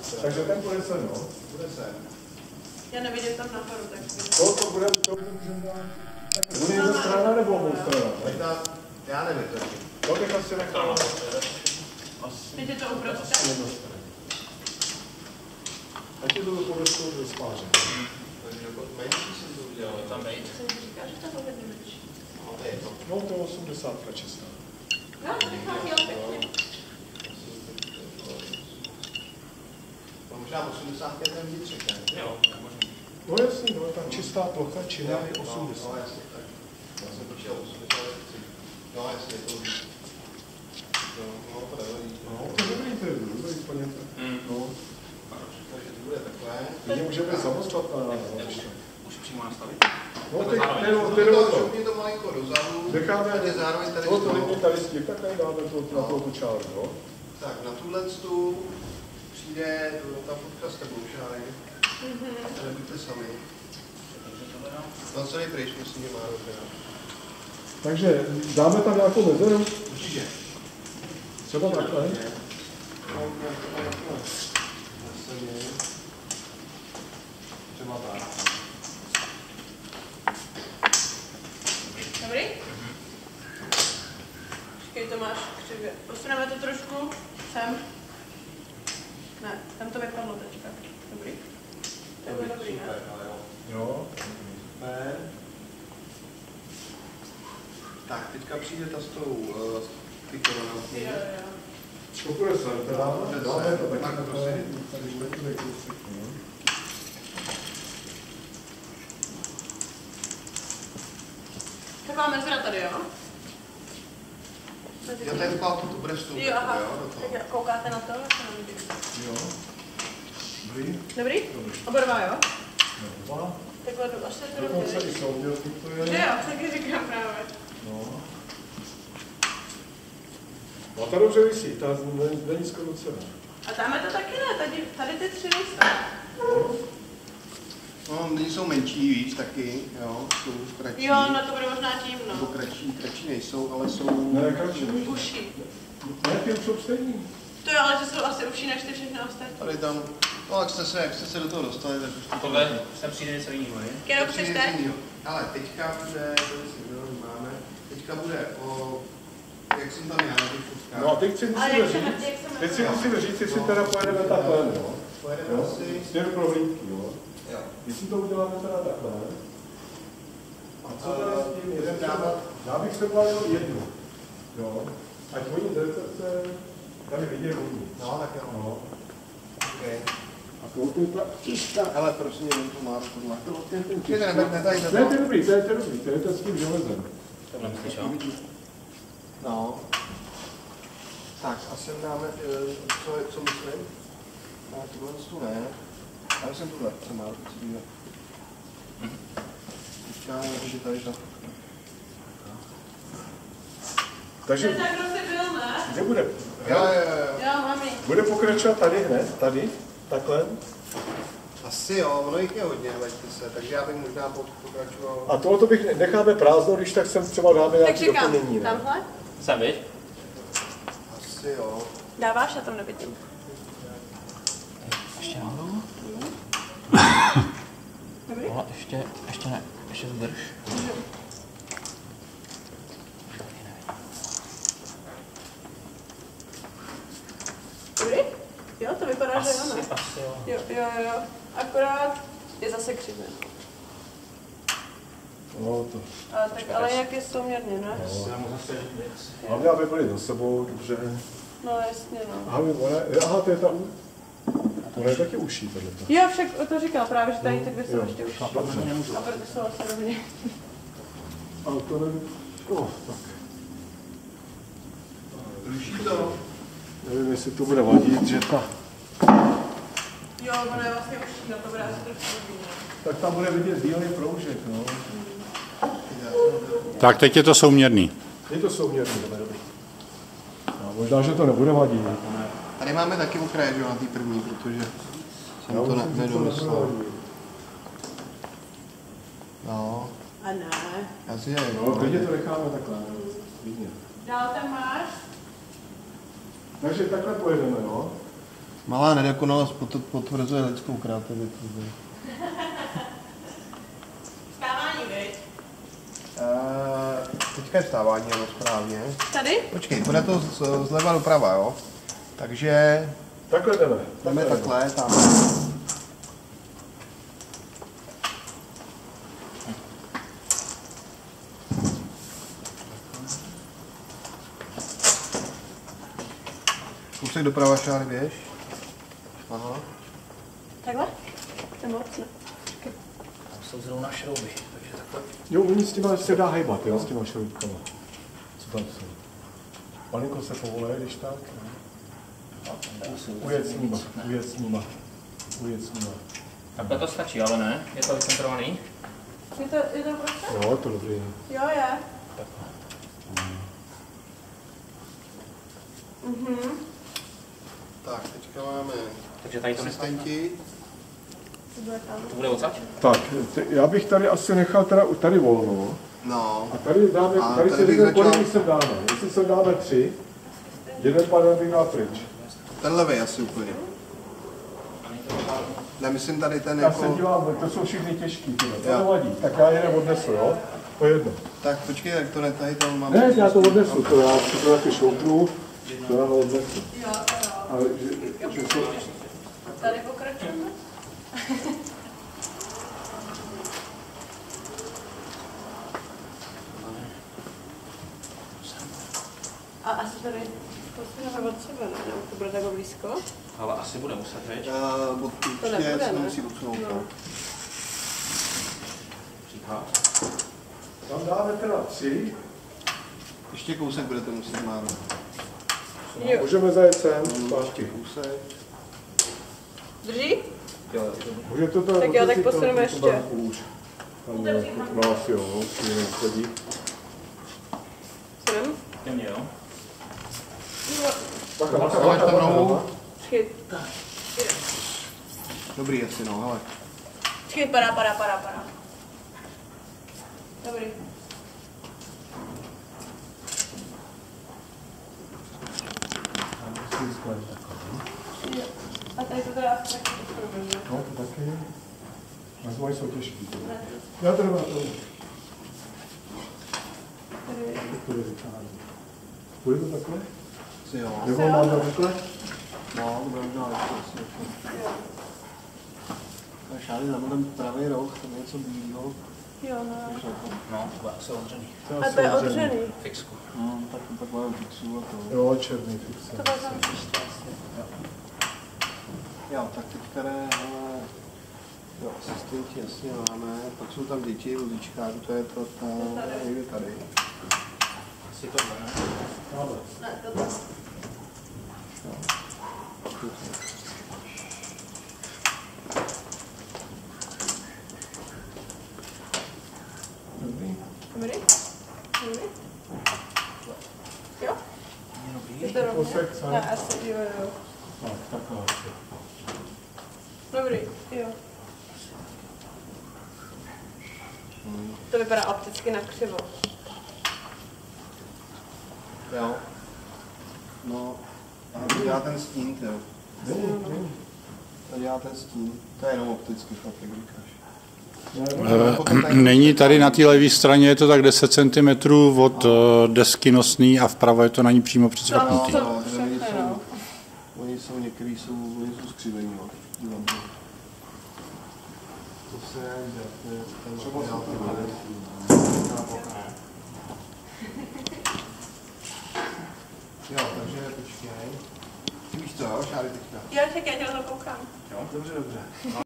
Takže ten bude sem, no? Bude sem. Já nevidím tam nahoru, tak... To bude, to můžeme dát. Bude jedna strana nebo obou strana? Možná, já nevím taky. To bych asi nechal. Teď je to uprostřed? A ti to povestou do spáře. Takže jako menší jsem to udělal. Tam bejt. Jsem říkal, že to bude menší. No to je to. No to je 80 česká. No, to vychází pěkně. No možná 85 je vnitřek, ne? Jo, tak možná. No jasný, no, tam čistá plocha, čina je 80. No jasně, tak. Já jsem počítal 83. No jasně, to víc. No, to nevadí. No, to dobrý, to je dobrý, plně tak. No. Takže to bude takové. Lidi může být samostatná. Už přímo nastavit? No, ty to. Šoupni to malinko dozadu. Necháme, tady zároveň tady to lidi tady s tím, tak tady dáme na tu čáru, no. Tak, na tuhletu přijde ta fotka s tebou, Šáry. Nebuďte sami. No co nejpryč, myslím, že má rozdělat. Takže dáme tam nějakou mezeru? Určitě. Třeba takhle? Třeba tak. Dobrý? Počkej, to máš křivě. Posuneme to trošku sem. Ne, tam to vypadlo teďka. Dobrý? To je dobrý, ne? Jo. Tak, teďka přijde ta s tou ty koronátní. Jo. To bude sem, teda dáme to tak prostě. Taková mezera tady, jo? Jo, ten pálku, to bude vstoupit, Jo, aha. jo, do toho. Tak koukáte na to, jak se nevidí. Jo. Dobrý? Dobrý? Oba dva, jo? Dva. Takhle jdu, až se to Dokonce dobře. i soudělky to je. Jo, taky říkám právě. No. No ta dobře visí, ta není skoro cena. A tam je to taky ne, tady ty tři nejsou. No, nejsou menší víc taky, jo, jsou kratší. Jo, no to bude možná tím, Nebo no. kratší nejsou, ale jsou... Ne, kratší. Uší. Ne, ty už jsou stejný. To jo, ale že jsou asi uší než ty všechny ostatní. Tady tam, no jak jste se do toho dostali, tak už A tohle sem přijde něco jiného, ne? Kterou chceš teď? Ale teďka bude, to si máme, teďka bude o, jak jsem tam já na těch fotkách. No a teď si musíme říct, jestli teda pojedeme takhle, no. Pojedeme asi... Směr prohlídky, jo. Jo. Jestli to uděláme teda takhle. A co teda s tím, jestli dávat? Já bych se bavil jednu. Jo. Ať oni z recepce tady vidějí oni. No, tak jo. No. Okay. A kouknu ta tiška. Ale prosím, jenom to má tohle. Ten Čekaj, ne, tady to je dobrý, to je dobrý, to je to s tím železem. Tohle myslíš, jo? No. Tak, a sem dáme, co myslím? No, tohle tu ne. Já myslím tuhle, co má, co dívat. Teďka, že tady ta. Takže, Ten tak prostě byl, ne? kde bude? Jo. Jo, mami. Bude pokračovat tady hned, tady, takhle. Asi jo, ono jich je hodně, veďte se, takže já bych možná pokračoval. A tohoto bych necháme prázdno, když tak sem třeba dáme Tak nějaké říkám, doplnění. Ne? tamhle? Sem, viď? Asi jo. Dáváš, já tam nevidím. Ještě nahoru? Dobrý? Tohle ještě ne. Ještě to drž. Dobrý? Jo, to vypadá, že jo, ne? Asi jo. Jo. Akorát je zase křivě. No, to. Ale jak je souměrně, ne? Já mu zase věc. Hlavně, aby byli za sebou, dobře. No jasně, no. Aha, to je ta ona je taky uší, tohleto. Jo, však to říkal právě, že tady ty dvě jsou ještě už. Dobře. A proto jsou asi rovně. Ale to nevím. Tak. Ruší to. Nevím, jestli to bude vadit, že ta... Jo, ono je vlastně už, no to bude asi trošku hodně. Tak tam bude vidět bílý proužek, no. Tak teď je to souměrný. Je to souměrný, dobrý. No, možná, že to nebude vadit. Tady máme taky okraje, že jo, na té první, protože jsem to nedomyslel. No. A ne. Já si je, No, klidně to necháme takhle. Klidně. Dál tam máš? Takže takhle pojedeme, no. Malá nedokonalost potvrzuje lidskou kreativitu. Vstávání, viď? Teďka je vstávání, ano, správně. Tady? Počkej, bude to zleva doprava, jo? Takže Takhle jdeme. jdeme takhle, tam. Kousek doprava, Šáry, běž. Aha. Takhle? To je moc, ne? Tam jsou zrovna šrouby, takže takhle. Jo, oni s těma se dá hejbat, jo, s těma šroubkama. Co tam jsou? Malinko se povolej, když tak. Ujet s nima. Takhle to stačí, ale ne? Je to vycentrovaný? Je to prostě? Jo, to dobrý. Jo, je. Takhle. Tak, teďka máme Takže tady to nestačí. asistenti. To bude odsaď? Tak, já bych tady asi nechal teda tady volno. No, A tady dáme, A tady tady si bych řekne, kolik začal- jich sem dáme. Jestli sem dáme 3, jeden panel bych dal pryč. ten levej asi úplně. Ne, myslím tady ten Já se jako... dívám, to jsou všechny těžký, tyhle. To Jo. nevadí, tak já jeden odnesu, jo? To je jedno. Tak počkej, jak to netají, to mám... Ne, já to odnesu, to já si to taky šoupnu, to já ho odnesu. Jo, jo. Ale že jsou... Tady pokračujeme. A asi tady posuneme od sebe, ne? Nebo to bude takhle blízko? Ale asi bude muset, viď? To Určitě nebude, se ne? musí odsunout. No. Říká. Tam dáme teda 3, Ještě kousek budete muset márnout. Jo. můžeme zajet sem, zpátky. Kousek. Drží? Jo, Může to teda Tak jo, tak otevřít posuneme tu ještě. banku už. Tam je, no asi jo, si nechodí. Jsem? jemně, jo. Zavaď tam nohu. Počkej, Dobrý asi, no, hele. počkej, padá. Dobrý. Jo. A tady to teda asi taky posuneme, že? No, to taky. A moje jsou těžký. Já to nemám to. Tady. To je vychází. Bude to takhle? Si jo. Nebo mám to takhle? No, to bude možná lepší asi. Jo. Tak Šáry, tam ten pravý roh, tam je něco bílého. Jo, no. No, to bude asi odřený. A to je odřený. Fixku. No, tak máme fixu a to. Jo, černý fixer. To vezmeme příště asi. Jo, tak teďka ne, hele, jo, asistenti jasně máme, pak jsou tam děti, vozíčkáři, to je to tam, někde tady. Asi tohle, ne? Ne, to. Dobrý. Dobrý? Jo? Je to rovně? Kousek, co? Ne, asi jo. Tak, takhle asi. Dobrý, jo. To vypadá opticky na křivo. Jo. No, a tady dělá ten stín, jo. Tady dělá ten stín, to je jenom opticky, fakt, jak říkáš. Není tady na té levé straně, je to tak 10 cm od desky nosný a vpravo je to na ní přímo přicvaknutý. No, Oni jsou některý jsou skřivení, jo. To se jde, ten třeba jo, takže počkej. Ty víš co, jo, Šáry teďka. Já čekaj, já tě na to koukám. Dobře.